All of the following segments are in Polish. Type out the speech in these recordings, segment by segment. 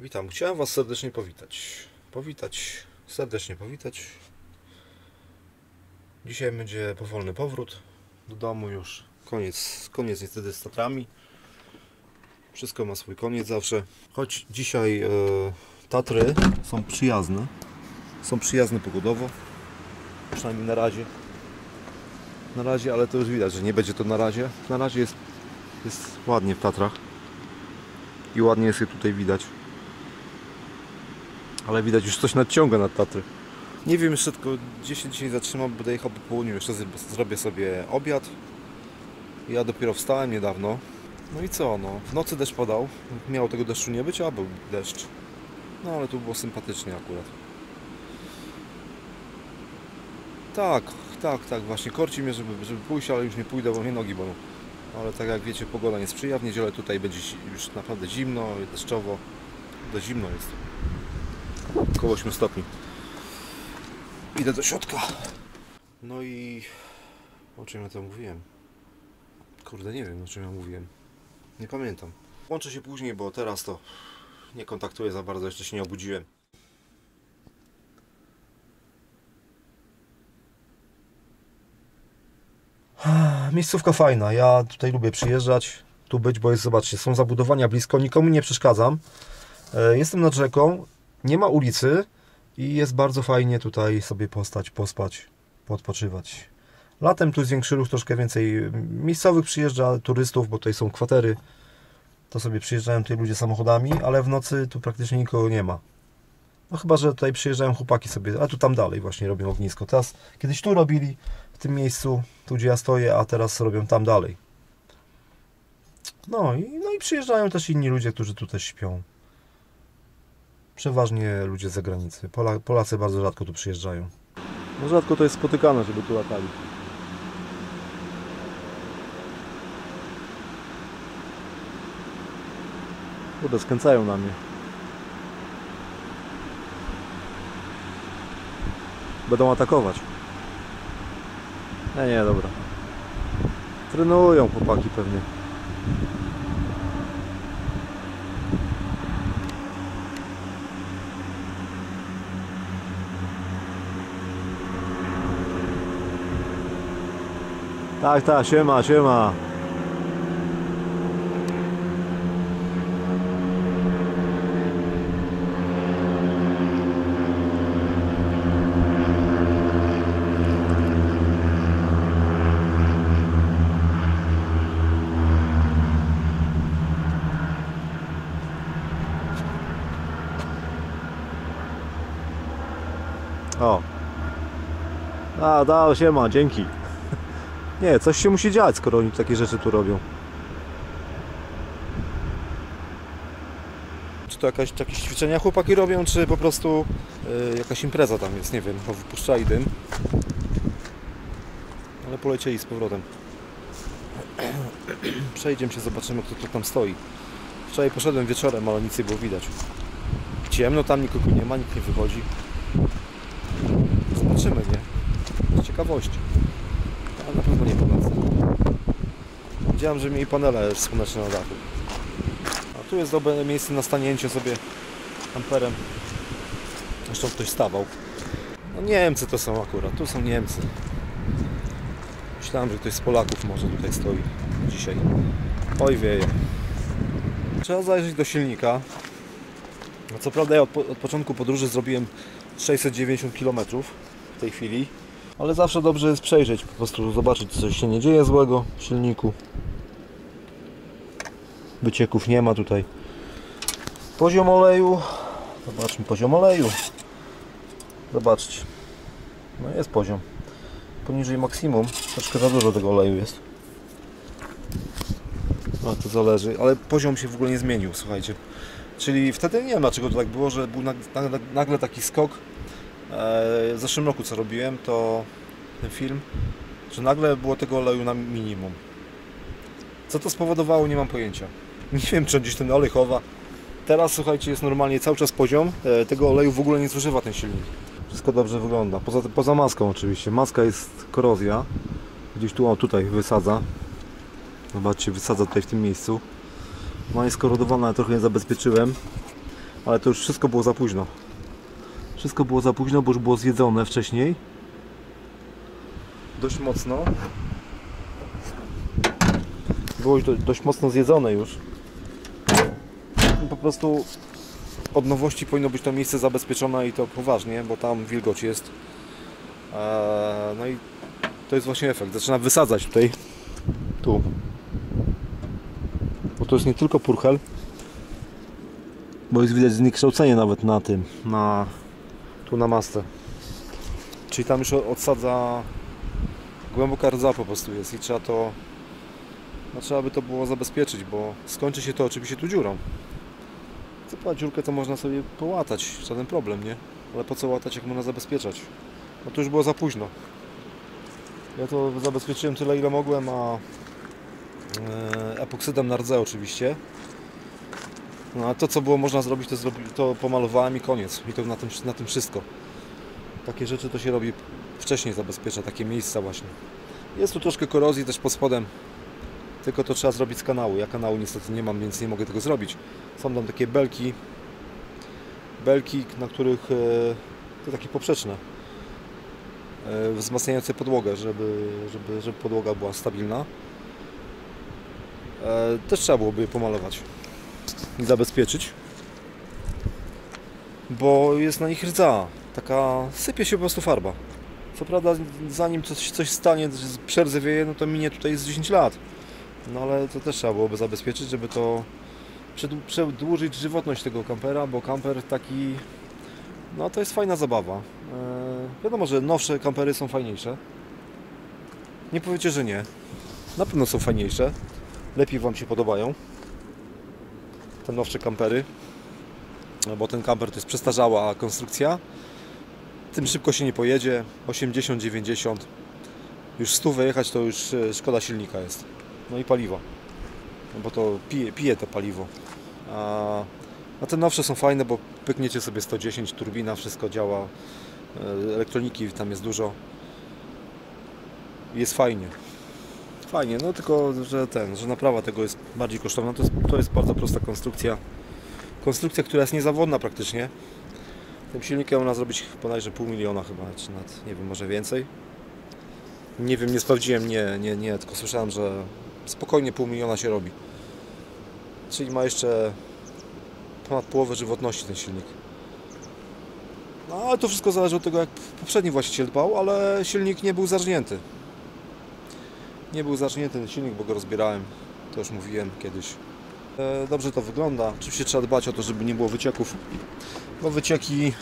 Witam, chciałem Was serdecznie powitać. Dzisiaj będzie powolny powrót do domu już. Koniec niestety z Tatrami. Wszystko ma swój koniec zawsze. Choć dzisiaj Tatry są przyjazne. Są przyjazne pogodowo. Przynajmniej na razie. Na razie, ale to już widać, że nie będzie to na razie. Na razie jest ładnie w Tatrach. I ładnie jest je tutaj widać. Ale widać, już coś nadciąga nad Tatry. Nie wiem, jeszcze tylko gdzie się dzisiaj zatrzymam, będę jechał po południu, jeszcze zrobię sobie obiad. Ja dopiero wstałem niedawno. No i co, no, w nocy deszcz padał. Miało tego deszczu nie być, a był deszcz. No ale tu było sympatycznie akurat. Tak, właśnie korci mnie, żeby pójść, ale już nie pójdę, bo mnie nogi bolą. Ale tak jak wiecie, pogoda nie sprzyja. W niedzielę tutaj będzie już naprawdę zimno, deszczowo. Do zimno jest. Około 8 stopni. Idę do środka. No i... O czym ja to mówiłem? Kurde, nie wiem, o czym ja mówiłem. Nie pamiętam. Łączę się później, bo teraz to nie kontaktuję za bardzo, jeszcze się nie obudziłem. Miejscówka fajna, ja tutaj lubię przyjeżdżać, tu być, bo jest, zobaczcie, są zabudowania blisko, nikomu nie przeszkadzam. Jestem nad rzeką, nie ma ulicy i jest bardzo fajnie tutaj sobie pospać, poodpoczywać. Latem tu jest większy ruch, troszkę więcej miejscowych przyjeżdża, turystów, bo tutaj są kwatery. To sobie przyjeżdżają tutaj ludzie samochodami, ale w nocy tu praktycznie nikogo nie ma. No chyba, że tutaj przyjeżdżają chłopaki sobie, a tu tam dalej właśnie robią ognisko. Teraz, kiedyś tu robili, w tym miejscu, tu gdzie ja stoję, a teraz robią tam dalej. No i przyjeżdżają też inni ludzie, którzy tu też śpią. Przeważnie ludzie z zagranicy. Polacy bardzo rzadko tu przyjeżdżają. No rzadko to jest spotykane, żeby tu latali. Kurde, skręcają na mnie. Będą atakować. Nie, dobra. Trenują chłopaki pewnie. Tak, siema. O. Siema, dzięki. Nie, coś się musi dziać, skoro oni takie rzeczy tu robią. Czy to jakieś ćwiczenia chłopaki robią, czy po prostu jakaś impreza tam jest, nie wiem, bo wypuszczali dym. Ale polecieli z powrotem. Przejdziemy się, zobaczymy, kto tu tam stoi. Wczoraj poszedłem wieczorem, ale nic nie było widać. Ciemno, tam nikogo nie ma, nikt nie wychodzi. Zobaczymy, nie? Z ciekawości. Ale na pewno nie po nocy. Widziałem, że mieli panele słoneczne na dachu. A tu jest dobre miejsce na stanięcie sobie amperem. Zresztą ktoś stawał. No Niemcy to są akurat, tu są Niemcy. Myślałem, że ktoś z Polaków może tutaj stoi dzisiaj. Oj wieje. Trzeba zajrzeć do silnika. No co prawda ja od początku podróży zrobiłem 690 km w tej chwili. Ale zawsze dobrze jest przejrzeć, po prostu zobaczyć, czy coś się nie dzieje złego w silniku. Wycieków nie ma tutaj. Poziom oleju. Zobaczmy poziom oleju. Zobaczcie. No jest poziom. Poniżej maksimum. Troszkę za dużo tego oleju jest. No to zależy, ale poziom się w ogóle nie zmienił, słuchajcie. Czyli wtedy nie wiem, dlaczego to tak było, że był nagle taki skok. W zeszłym roku co robiłem, to ten film, że nagle było tego oleju na minimum. Co to spowodowało, nie mam pojęcia. Nie wiem, czy gdzieś ten olej chowa. Teraz słuchajcie, jest normalnie cały czas poziom. Tego oleju w ogóle nie zużywa ten silnik. Wszystko dobrze wygląda. Poza maską oczywiście. Maska jest korozja. Gdzieś tu, o tutaj wysadza. Zobaczcie, wysadza tutaj w tym miejscu. No jest korodowana, ale trochę nie zabezpieczyłem. Ale to już wszystko było za późno. Wszystko było za późno, bo już było zjedzone wcześniej. Dość mocno. Było już dość mocno zjedzone już. Po prostu od nowości powinno być to miejsce zabezpieczone i to poważnie, bo tam wilgoć jest. No i to jest właśnie efekt. Zaczyna wysadzać tutaj. Tu. Bo to jest nie tylko purchel, bo jest widać zniekształcenie nawet na tym, tu na masce. Czyli tam już odsadza, głęboka rdza po prostu jest i trzeba to, no trzeba by to było zabezpieczyć, bo skończy się to oczywiście tu dziurą. Co dziurkę to można sobie połatać, żaden problem, nie? Ale po co łatać, jak można zabezpieczać? No to już było za późno. Ja to zabezpieczyłem tyle, ile mogłem, a epoksydem na rdze oczywiście. No a to, co było można zrobić, to pomalowałem i koniec. I to na tym wszystko. Takie rzeczy to się robi wcześniej, zabezpiecza takie miejsca właśnie. Jest tu troszkę korozji też pod spodem. Tylko to trzeba zrobić z kanału. Ja kanału niestety nie mam, więc nie mogę tego zrobić. Są tam takie belki, na których to takie poprzeczne, wzmacniające podłogę, żeby podłoga była stabilna. Też trzeba byłoby je pomalować i zabezpieczyć, bo jest na nich rdza, taka sypie się po prostu farba. Co prawda zanim coś stanie, przerzewieje, no to minie tutaj z 10 lat. No ale to też trzeba byłoby zabezpieczyć, żeby to przedłużyć żywotność tego kampera, bo kamper taki, no to jest fajna zabawa. Wiadomo, że nowsze kampery są fajniejsze. Nie powiecie, że nie. Na pewno są fajniejsze. Lepiej Wam się podobają te nowsze kampery, bo ten kamper to jest przestarzała konstrukcja. Tym szybko się nie pojedzie. 80, 90. Już 100 wyjechać to już szkoda silnika jest. No i paliwa. No bo to pije to paliwo. A te nowsze są fajne, bo pykniecie sobie 110, turbina, wszystko działa. Elektroniki tam jest dużo. Jest fajnie. Fajnie, no tylko, że naprawa tego jest bardziej kosztowna. To jest bardzo prosta konstrukcja. Konstrukcja, która jest niezawodna praktycznie. Tym silnikiem można zrobić bodajże 500 000 chyba, czy nawet, nie wiem, może więcej. Nie wiem, nie sprawdziłem, nie, tylko słyszałem, że spokojnie 500 000 się robi. Czyli ma jeszcze ponad połowę żywotności ten silnik. No ale to wszystko zależy od tego, jak poprzedni właściciel dbał, ale silnik nie był zarżnięty. Nie był zarżnięty ten silnik, bo go rozbierałem. To już mówiłem kiedyś. Dobrze to wygląda. Oczywiście trzeba dbać o to, żeby nie było wycieków. Bo wycieki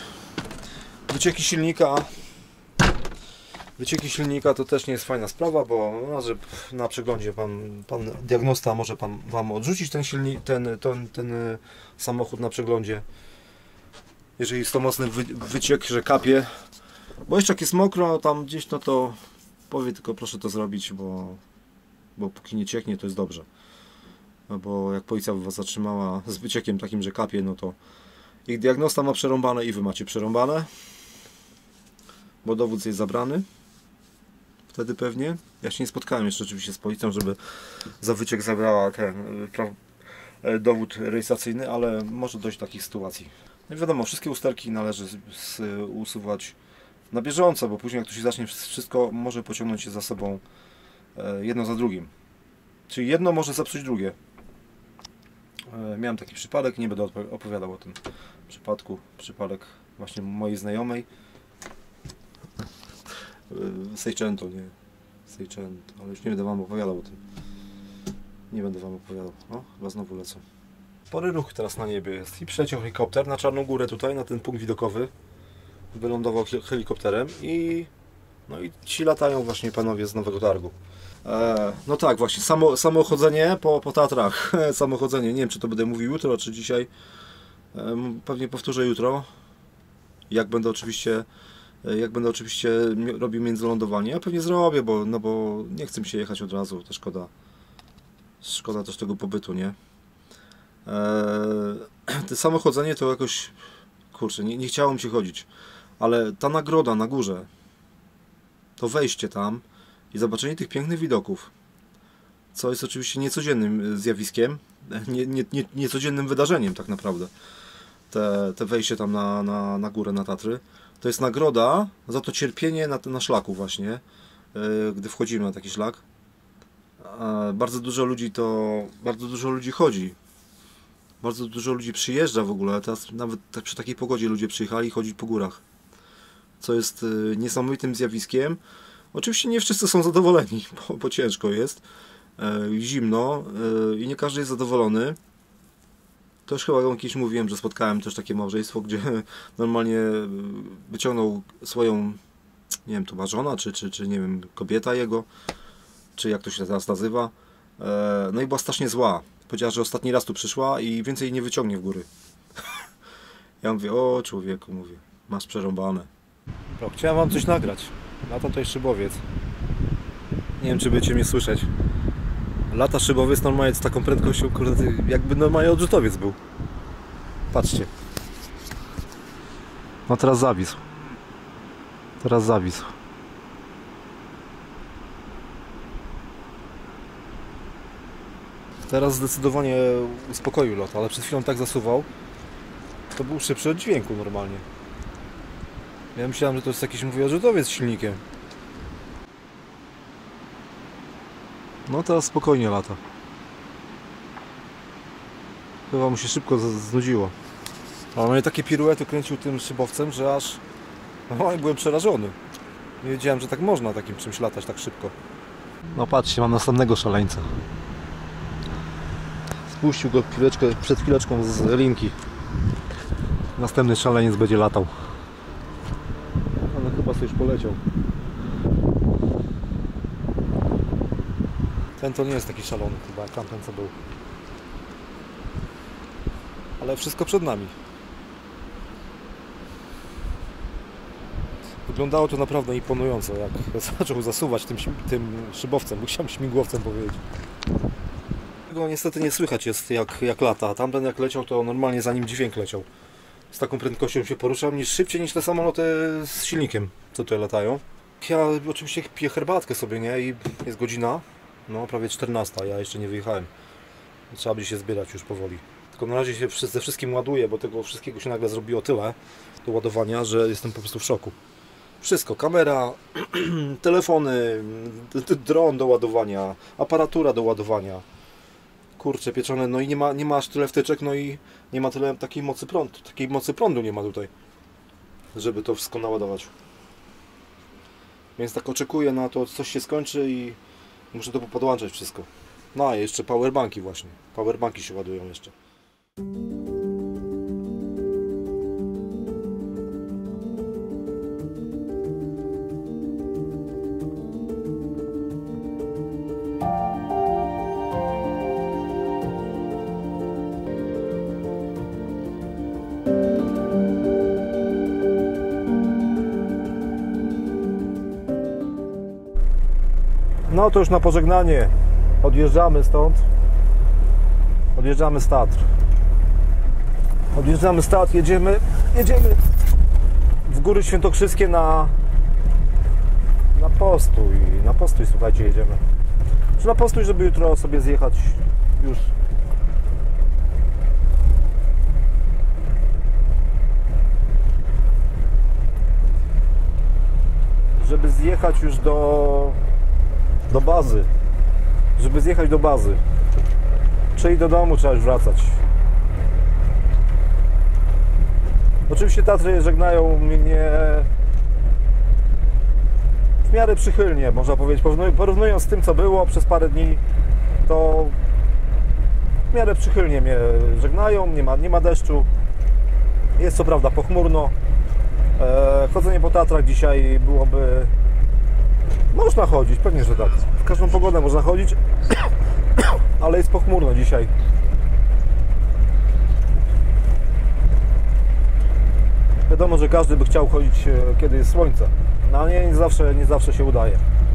silnika to też nie jest fajna sprawa, bo no, że na przeglądzie pan diagnosta może Wam odrzucić ten silnik, ten samochód na przeglądzie. Jeżeli jest to mocny wyciek, że kapie. Bo jeszcze jak jest mokro tam gdzieś, no to powie tylko proszę to zrobić, bo póki nie cieknie, to jest dobrze. No bo jak policja by Was zatrzymała z wyciekiem takim, że kapie, no to ich diagnosta ma przerąbane i Wy macie przerąbane, bo dowód jest zabrany. Wtedy pewnie. Ja się nie spotkałem jeszcze oczywiście z policją, żeby za wyciek zabrała ten dowód rejestracyjny, ale może dojść do takich sytuacji. No i wiadomo, wszystkie usterki należy usuwać na bieżąco, bo później jak tu się zacznie wszystko, może pociągnąć się za sobą jedno za drugim. Czyli jedno może zepsuć drugie. Miałem taki przypadek, nie będę opowiadał o tym przypadku. Przypadek właśnie mojej znajomej. Seicento, nie? Seicento, ale już nie będę Wam opowiadał o tym. Nie będę Wam opowiadał. O, chyba znowu lecą. Spory ruch teraz na niebie jest. I przyleciał helikopter na Czarną Górę tutaj, na ten punkt widokowy. Wylądował helikopterem i no i ci latają właśnie panowie z Nowego Targu. No tak, właśnie, samochodzenie po Tatrach. Samochodzenie, nie wiem czy to będę mówił jutro, czy dzisiaj. Pewnie powtórzę jutro. Jak będę oczywiście robił międzylądowanie. Ja pewnie zrobię, bo nie chcę mi się jechać od razu, to szkoda też tego pobytu, nie? To samochodzenie to jakoś, kurczę, nie chciało mi się chodzić. Ale ta nagroda na górze, to wejście tam i zobaczenie tych pięknych widoków, co jest oczywiście niecodziennym zjawiskiem, niecodziennym wydarzeniem tak naprawdę. te wejście tam na górę, na Tatry. To jest nagroda za to cierpienie na szlaku właśnie, gdy wchodzimy na taki szlak. Bardzo dużo ludzi chodzi. Bardzo dużo ludzi przyjeżdża w ogóle. Teraz nawet przy takiej pogodzie ludzie przyjechali chodzić po górach. Co jest niesamowitym zjawiskiem. Oczywiście nie wszyscy są zadowoleni, bo ciężko jest. Zimno i nie każdy jest zadowolony. To już chyba kiedyś mówiłem, że spotkałem też takie małżeństwo, gdzie normalnie wyciągnął swoją, nie wiem, to była żona, czy nie wiem, kobieta jego, czy jak to się teraz nazywa. No i była strasznie zła. Powiedziała, że ostatni raz tu przyszła i więcej jej nie wyciągnie w góry. Ja mówię, o człowieku, mówię, masz przerąbane. No, chciałem wam coś nagrać. Lata tutaj szybowiec. Nie wiem, czy będziecie mnie słyszeć. Lata szybowiec normalnie z taką prędkością, kurde, jakby normalnie odrzutowiec był. Patrzcie. No teraz zawisł. Teraz zawisł. Teraz zdecydowanie uspokoił lot, ale przed chwilą tak zasuwał. To był szybszy od dźwięku normalnie. Ja myślałem, że to jest jakiś, mówię, odrzutowiec z silnikiem. No teraz spokojnie lata. Chyba mu się szybko znudziło. Ale mnie takie piruety kręcił tym szybowcem, że aż... No i byłem przerażony. Nie wiedziałem, że tak można takim czymś latać tak szybko. No patrzcie, mam następnego szaleńca. Spuścił go przed chwileczką z linki. Następny szaleniec będzie latał. Ale chyba sobie już poleciał. Ten to nie jest taki szalony chyba, jak tamten co był. Ale wszystko przed nami. Wyglądało to naprawdę imponująco, jak zaczął zasuwać tym szybowcem, musiałem śmigłowcem powiedzieć. Tego niestety nie słychać jest jak lata. Tamten jak leciał, to normalnie za nim dźwięk leciał. Z taką prędkością się poruszam, szybciej niż te samoloty z silnikiem, co tutaj latają. Ja oczywiście piję herbatkę sobie, nie? I jest godzina, no prawie 14, ja jeszcze nie wyjechałem. Trzeba by się zbierać już powoli. Tylko na razie się ze wszystkim ładuję, bo tego wszystkiego się nagle zrobiło tyle do ładowania, że jestem po prostu w szoku. Wszystko, kamera, telefony, dron do ładowania, aparatura do ładowania. Kurczę pieczone, no i nie ma aż tyle wtyczek, no i nie ma tyle takiej mocy prądu nie ma tutaj, żeby to wszystko naładować. Więc tak oczekuję na to, coś się skończy i muszę to podłączać wszystko. No a jeszcze powerbanki właśnie, powerbanki się ładują jeszcze. No to już na pożegnanie odjeżdżamy stąd. Odjeżdżamy z Tatr. Odjeżdżamy z Tatr, jedziemy w Góry Świętokrzyskie na postój. Na postój, słuchajcie, jedziemy. Na postój, żeby jutro sobie zjechać już. Żeby zjechać już do bazy. Żeby zjechać do bazy. Czyli do domu trzeba już wracać. Oczywiście Tatry żegnają mnie w miarę przychylnie, można powiedzieć. Porównując z tym, co było przez parę dni, to w miarę przychylnie mnie żegnają. Nie ma deszczu. Jest co prawda pochmurno. Chodzenie po Tatrach dzisiaj byłoby... Można chodzić, pewnie, że tak. W każdą pogodę można chodzić, ale jest pochmurno dzisiaj. Wiadomo, że każdy by chciał chodzić, kiedy jest słońce, no ale nie zawsze się udaje.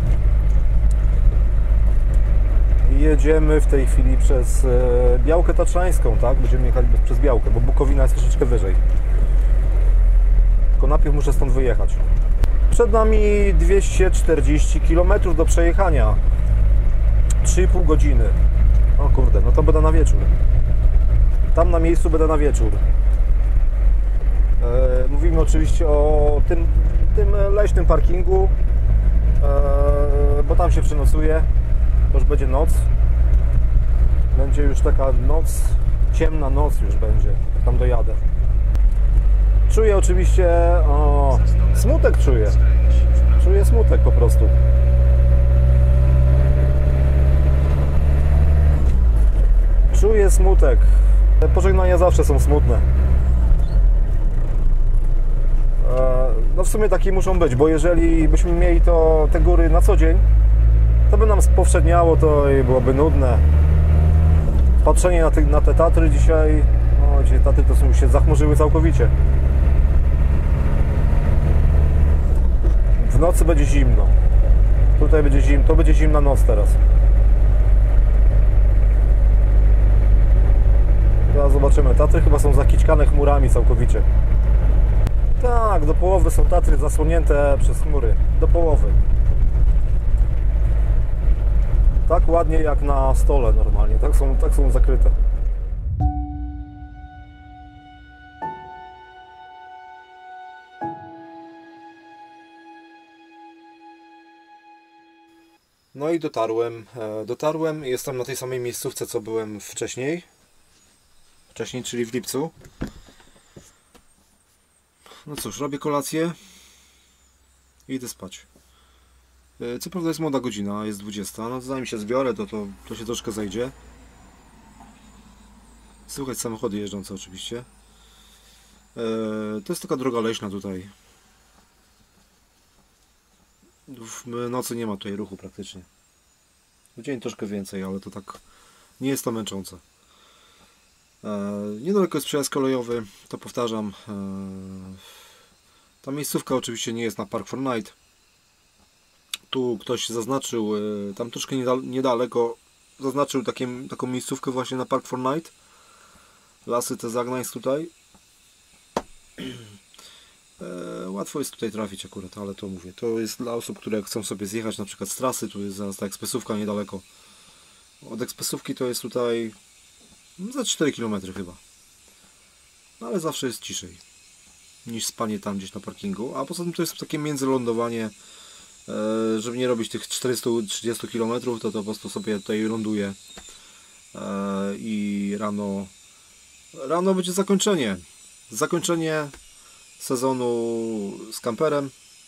Jedziemy w tej chwili przez Białkę Tatrzańską, tak? Będziemy jechać przez Białkę, bo Bukowina jest troszeczkę wyżej. Tylko najpierw muszę stąd wyjechać. Przed nami 240 km do przejechania. 3,5 godziny. O kurde, no to będę na wieczór. Tam na miejscu będę na wieczór. Mówimy oczywiście o tym leśnym parkingu, bo tam się przenocuje. To już będzie noc. Będzie już taka noc, ciemna noc już będzie, jak tam dojadę. Czuję oczywiście, smutek czuję. Czuję smutek po prostu. Czuję smutek. Pożegnania zawsze są smutne. No w sumie takie muszą być, bo jeżeli byśmy mieli te góry na co dzień, to by nam spowszedniało to i byłoby nudne. Patrzenie na te Tatry dzisiaj, dzisiaj Tatry to się zachmurzyły całkowicie. W nocy będzie zimno. Tutaj będzie zimno, to będzie zimna noc teraz. Teraz zobaczymy. Tatry chyba są zakićkane chmurami całkowicie. Tak, do połowy są Tatry zasłonięte przez chmury. Do połowy. Tak ładnie jak na stole normalnie. Tak są zakryte. No i dotarłem, jestem na tej samej miejscówce, co byłem wcześniej, czyli w lipcu. No cóż, robię kolację i idę spać. Co prawda jest młoda godzina, jest 20, no zanim się zbiorę, to się troszkę zajdzie. Słychać samochody jeżdżące oczywiście. To jest taka droga leśna tutaj. W nocy nie ma tutaj ruchu praktycznie. W dzień troszkę więcej, ale to tak nie jest to męczące. Niedaleko jest przejazd kolejowy, to powtarzam. Ta miejscówka oczywiście nie jest na Park Fortnite. Tu ktoś zaznaczył, tam troszkę niedaleko zaznaczył taką miejscówkę właśnie na Park Fortnite. Lasy te Zagnańsk tutaj. Łatwo jest tutaj trafić akurat, ale to mówię, to jest dla osób, które chcą sobie zjechać na przykład z trasy. Tu jest zaraz ta ekspresówka niedaleko. Od ekspresówki to jest tutaj za 4 km chyba. No ale zawsze jest ciszej niż spanie tam gdzieś na parkingu. A poza tym to jest takie międzylądowanie. Żeby nie robić tych 430 km, to po prostu sobie tutaj ląduję. I rano będzie zakończenie sezonu z kamperem.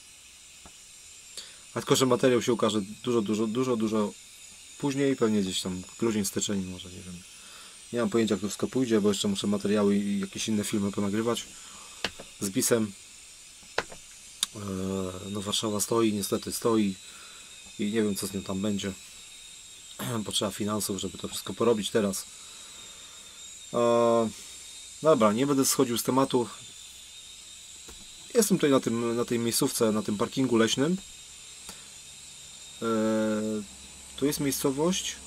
A tylko że materiał się ukaże dużo później, pewnie gdzieś tam grudzień, styczeń, może nie wiem. Nie mam pojęcia, jak to wszystko pójdzie, bo jeszcze muszę materiały i jakieś inne filmy ponagrywać z BIS-em. No Warszawa niestety stoi i nie wiem, co z nią tam będzie. Potrzeba finansów, żeby to wszystko porobić teraz. Dobra, nie będę schodził z tematu. Jestem tutaj na tej miejscówce, na tym parkingu leśnym. Tu jest miejscowość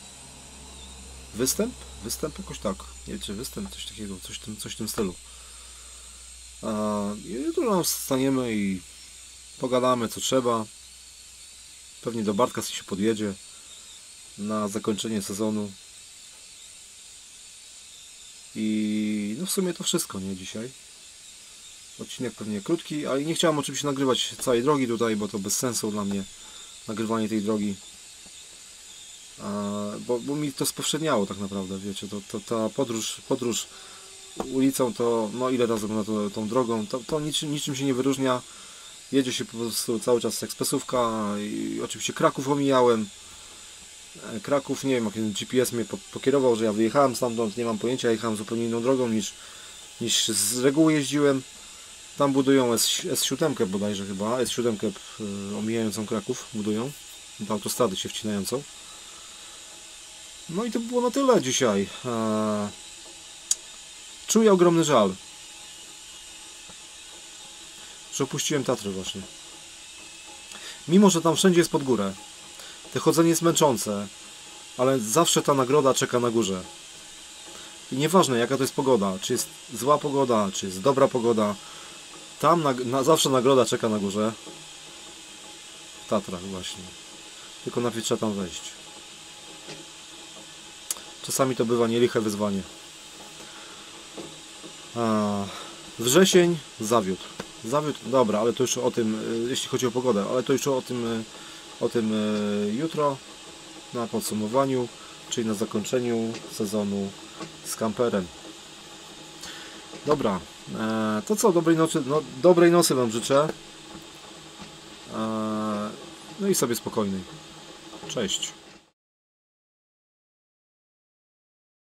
Występ jakoś tak. Nie wiem, czy Występ, coś takiego, coś w tym stylu. I tu nam staniemy i pogadamy, co trzeba. Pewnie do Bartka się podjedzie na zakończenie sezonu. I no w sumie to wszystko, nie, dzisiaj. Odcinek pewnie krótki, ale nie chciałem oczywiście nagrywać całej drogi tutaj, bo to bez sensu dla mnie nagrywanie tej drogi. Bo mi to spowszedniało tak naprawdę, wiecie, ta podróż ulicą to, no ile razy na tą drogą, to niczym się nie wyróżnia. Jedzie się po prostu cały czas ekspresówka i oczywiście Kraków omijałem. Kraków, nie wiem, jak GPS mnie pokierował, że ja wyjechałem stamtąd, nie mam pojęcia, jechałem zupełnie inną drogą niż z reguły jeździłem. Tam budują S7 bodajże chyba, S7 omijającą Kraków budują, do autostrady się wcinającą. No i to było na tyle dzisiaj. Czuję ogromny żal, że opuściłem Tatry właśnie. Mimo że tam wszędzie jest pod górę, to chodzenie jest męczące, ale zawsze ta nagroda czeka na górze. I nieważne jaka to jest pogoda, czy jest zła pogoda, czy jest dobra pogoda, tam zawsze nagroda czeka na górze. W Tatrach właśnie. Tylko najpierw trzeba tam wejść. Czasami to bywa nieliche wyzwanie. Wrzesień zawiódł. Zawiódł, dobra, ale to już o tym, jeśli chodzi o pogodę, ale to już o tym jutro na podsumowaniu, czyli na zakończeniu sezonu z kamperem. Dobra, to co, dobrej nocy Wam życzę. No i sobie spokojnej. Cześć.